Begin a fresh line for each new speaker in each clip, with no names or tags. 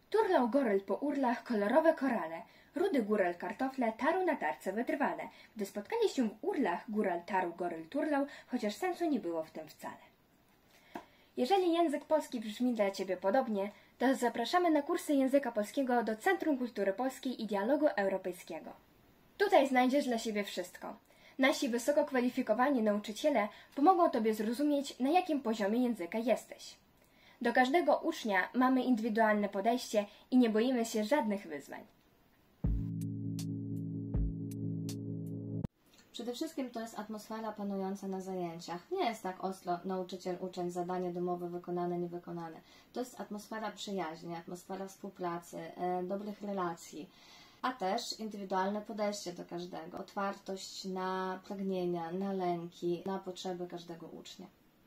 Turlał goryl po urlach kolorowe korale, rudy górel kartofle tarł na tarce wytrwale. Gdy spotkali się w urlach, góral tarł, goryl turlał, chociaż sensu nie było w tym wcale. Jeżeli język polski brzmi dla Ciebie podobnie, to zapraszamy na kursy języka polskiego do Centrum Kultury Polskiej i Dialogu Europejskiego. Tutaj znajdziesz dla siebie wszystko. Nasi wysoko kwalifikowani nauczyciele pomogą Tobie zrozumieć, na jakim poziomie języka jesteś. Do każdego ucznia mamy indywidualne podejście i nie boimy się żadnych wyzwań.
Przede wszystkim to jest atmosfera panująca na zajęciach. Nie jest tak ostro nauczyciel, uczeń, zadanie domowe wykonane, niewykonane. To jest atmosfera przyjaźni, atmosfera współpracy, dobrych relacji, a też indywidualne podejście do każdego, otwartość na pragnienia, na lęki, na potrzeby każdego ucznia.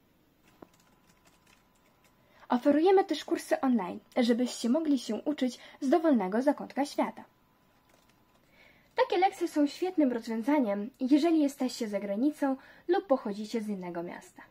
Oferujemy też kursy online, żebyście mogli się uczyć z dowolnego zakątka świata. Takie lekcje są świetnym rozwiązaniem, jeżeli jesteście za granicą lub pochodzicie z innego miasta.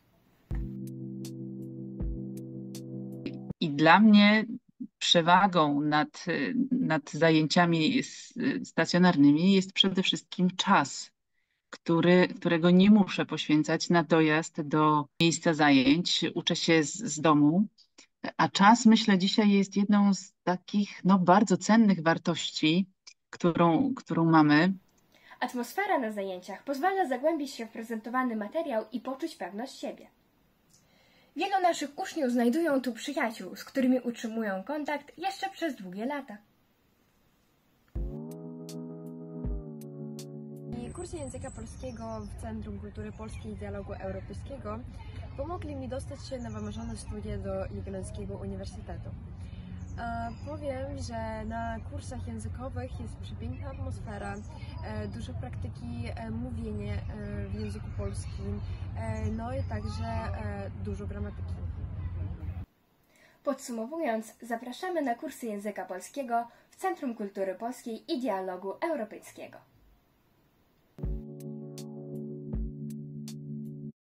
I dla mnie przewagą nad zajęciami stacjonarnymi jest przede wszystkim czas, którego nie muszę poświęcać na dojazd do miejsca zajęć. Uczę się z domu, a czas, myślę, dzisiaj jest jedną z takich bardzo cennych wartości, którą mamy.
Atmosfera na zajęciach pozwala zagłębić się w prezentowany materiał i poczuć pewność siebie. Wielu naszych uczniów znajdują tu przyjaciół, z którymi utrzymują kontakt jeszcze przez długie lata.
Kursy języka polskiego w Centrum Kultury Polskiej i Dialogu Europejskiego pomogli mi dostać się na wymarzone studia do Jagiellońskiego Uniwersytetu. Powiem, że na kursach językowych jest przepiękna atmosfera, dużo praktyki mówienia w języku polskim, no i także dużo gramatyki.
Podsumowując, zapraszamy na kursy języka polskiego w Centrum Kultury Polskiej i Dialogu Europejskiego.